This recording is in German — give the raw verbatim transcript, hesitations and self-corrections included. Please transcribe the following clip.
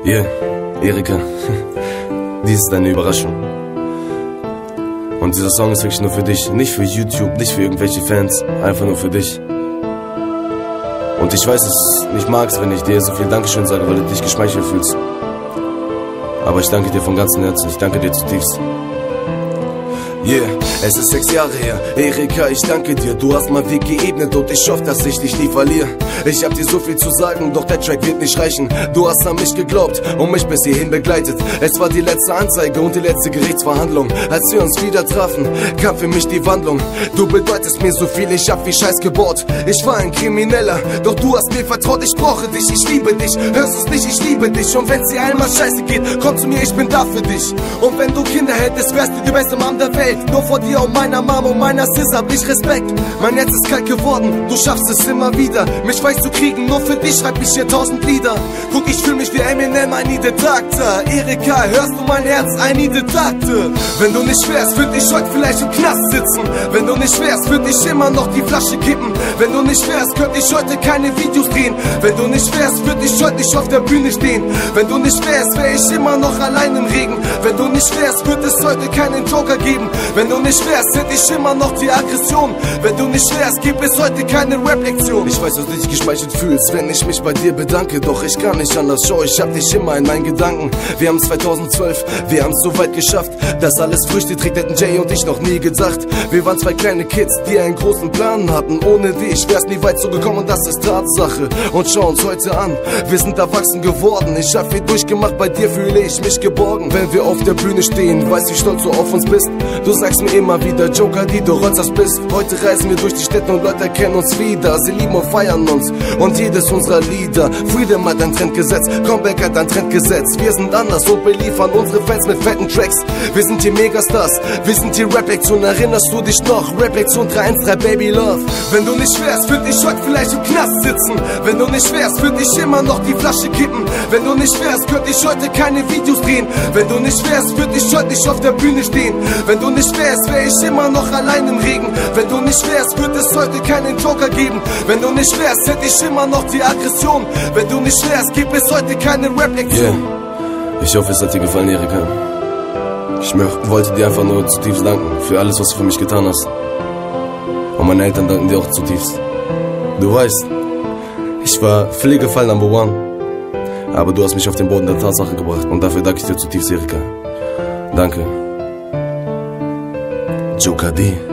Yeah, Erika, dies ist eine Überraschung. Und dieser Song ist wirklich nur für dich, nicht für YouTube, nicht für irgendwelche Fans, einfach nur für dich. Und ich weiß, dass du nicht magst, wenn ich dir so viel Dankeschön sage, weil du dich geschmeichelt fühlst. Aber ich danke dir von ganzem Herzen, ich danke dir zutiefst. Yeah, es ist sechs Jahre her, Erika, ich danke dir, du hast mein Weg geebnet und ich hoffe, dass ich dich nie verliere. Ich hab dir so viel zu sagen, doch der Track wird nicht reichen. Du hast an mich geglaubt und mich bis hierhin begleitet. Es war die letzte Anzeige und die letzte Gerichtsverhandlung. Als wir uns wieder trafen, kam für mich die Wandlung. Du bedeutest mir so viel, ich hab wie Scheiß gebohrt. Ich war ein Krimineller, doch du hast mir vertraut, ich brauche dich, ich liebe dich. Hörst du's nicht, ich liebe dich. Und wenn's dir einmal scheiße geht, komm zu mir, ich bin da für dich. Und wenn du Kinder hättest, wärst du die beste Mom der Welt. Nur vor dir und meiner Mom und meiner Sis hab ich Respekt. Mein Herz ist kalt geworden, du schaffst es immer wieder, mich weiß zu kriegen, nur für dich schreib ich hier tausend Lieder. Guck, ich fühl mich wie Eminem, I need a doctor. Erika, hörst du mein Herz, I need a doctor. Wenn du nicht wärst, würd ich heute vielleicht im Knast sitzen. Wenn du nicht wärst, würd ich immer noch die Flasche kippen. Wenn du nicht wärst, könnte ich heute keine Videos drehen. Wenn du nicht wärst, würd ich heute nicht auf der Bühne stehen. Wenn du nicht wärst, wär ich immer noch allein im Regen. Wenn du nicht wärst, würd es heute keinen Joker geben. Wenn du nicht wärst, hätte ich immer noch die Aggression. Wenn du nicht wärst, gibt es heute keine Rap-Lektion. Ich weiß, dass du dich geschmeichelt fühlst, wenn ich mich bei dir bedanke. Doch ich kann nicht anders, schau, ich hab dich immer in meinen Gedanken. Wir haben zweitausendzwölf, wir haben's so weit geschafft. Das alles Früchte trägt, hätten Jay und ich noch nie gedacht. Wir waren zwei kleine Kids, die einen großen Plan hatten. Ohne dich wär's nie weit so gekommen und das ist Tatsache. Und schau uns heute an, wir sind erwachsen geworden. Ich hab viel durchgemacht, bei dir fühle ich mich geborgen. Wenn wir auf der Bühne stehen, weiß wie stolz du auf uns bist. Du sagst mir immer wieder, Joker, die du rollst, das bist. Heute reisen wir durch die Städte und Leute erkennen uns wieder. Sie lieben und feiern uns und jedes unserer Lieder. Freedom hat ein Trend gesetzt, Comeback hat ein Trend gesetzt. Wir sind anders und beliefern unsere Fans mit fetten Tracks. Wir sind die Megastars, wir sind die Rap-Lektion. Erinnerst du dich noch? Rap-Lektion drei eins drei Baby Love. Wenn du nicht wärst, würd ich heute vielleicht im Knast sitzen. Wenn du nicht wärst, würd ich immer noch die Flasche kippen. Wenn du nicht wärst, könnte ich heute keine Videos drehen. Wenn du nicht wärst, würd ich heute nicht auf der Bühne stehen. Wenn du nicht wärst, wär ich immer noch allein im Regen. Wenn du nicht wärst, wird es heute keinen Joker geben. Wenn du nicht wärst, hätte ich immer noch die Aggression. Wenn du nicht wärst, gibt es heute keine Rap-Lektion. Yeah. Ich hoffe, es hat dir gefallen, Erika. Ich wollte dir einfach nur zutiefst danken für alles, was du für mich getan hast. Und meine Eltern danken dir auch zutiefst. Du weißt, ich war Pflegefall Number One. Aber du hast mich auf den Boden der Tatsache gebracht. Und dafür danke ich dir zutiefst, Erika. Danke. Joker D.